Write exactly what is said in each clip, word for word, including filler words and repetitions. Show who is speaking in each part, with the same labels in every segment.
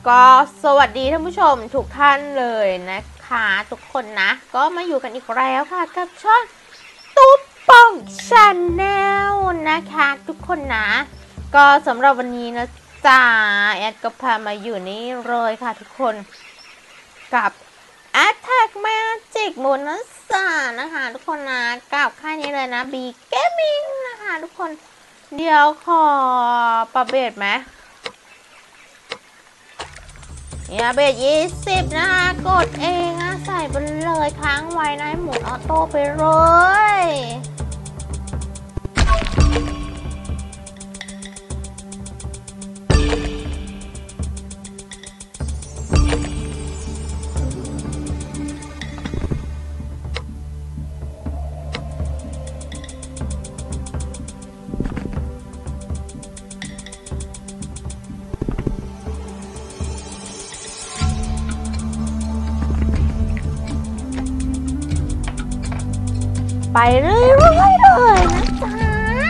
Speaker 1: ก็สวัสดีท่านผู้ชมทุกท่านเลยนะคะทุกคนนะก็มาอยู่กันอีกแล้วค่ะกับช่องตุ๊บป่องชาแนลนะคะทุกคนนะก็สำหรับวันนี้นะจ๊ะแอดก็พามาอยู่นี่เลยค่ะทุกคนกับ Attack Magic Monster นะคะทุกคนนะกับค่ายนี้เลยนะ B Gaming นะคะทุกคนเดี๋ยวขอปรับเบสไหมเนี่ยเบสยี่สิบนะคะกดเองนะใส่ไปเลยค้างไว้นะหมุนออโต้ไปเลยไปเรื่อยๆเลยนะจ๊ะ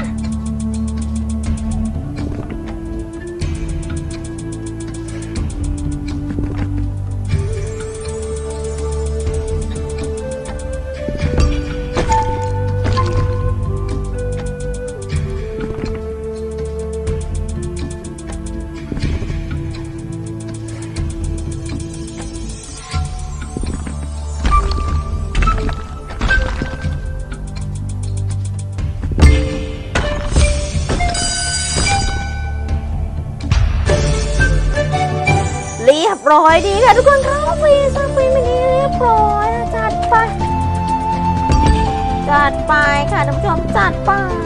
Speaker 1: เรียบร้อยดีค่ะทุกคนเข้าฟรีซักฟรีไม่ดีเรียบร้อยจัดไปจัดไปค่ะท่านผู้ชมจัดไป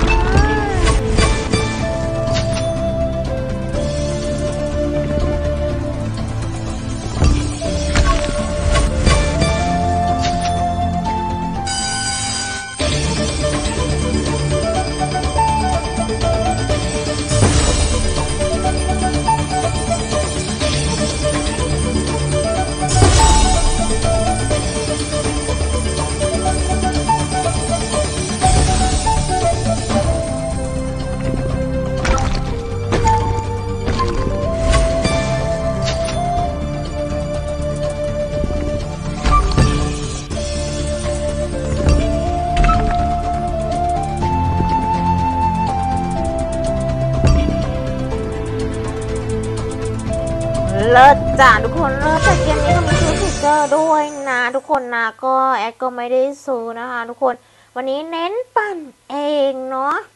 Speaker 1: เลิศจ้ะทุกคนเลิศแต่เกมนี้ก็มีซื้อสติกเกอร์ด้วยนะทุกคนนะก็แอดก็ไม่ได้ซื้อนะคะทุกคนวันนี้เน้นปั่นเองเนาะ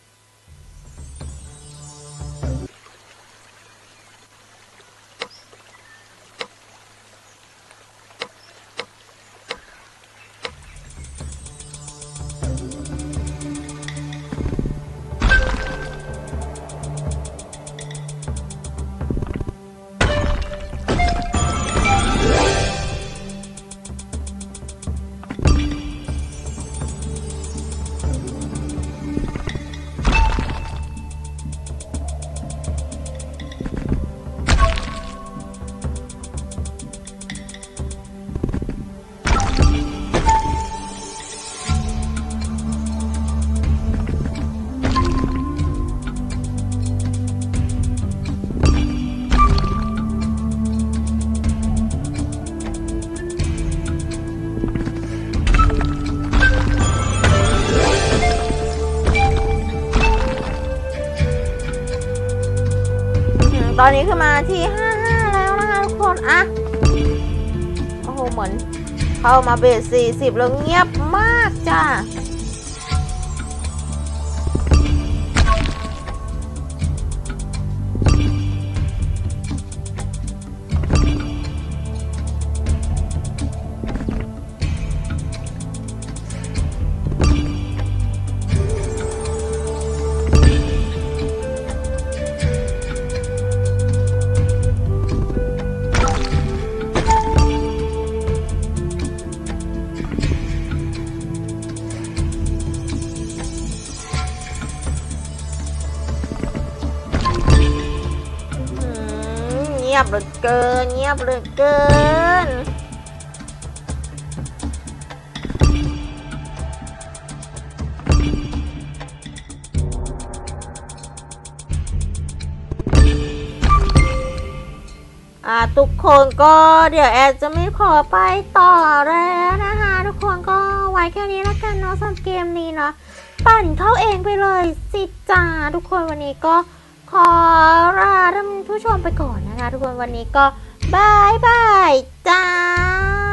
Speaker 1: ตอนนี้คือมาที่ห้าสิบห้าแล้วนะคะทุกคนอะโอ้โหเหมือนเข้ามาเบสสี่สิบแล้วเงียบมากจ้าเงียบเหลือเกินเงียบเหลือเกิน ออ่าทุกคนก็เดี๋ยวแอดจะไม่ขอไปต่อแล้วนะคะทุกคนก็ไว้แค่นี้แล้วกันเนาะสำหรับเกมนี้เนาะปั่นเข้าเองไปเลยสิจ้าทุกคนวันนี้ก็ขอลาท่านผู้ชมไปก่อนนะคะทุกคนวันนี้ก็บายบายจ้า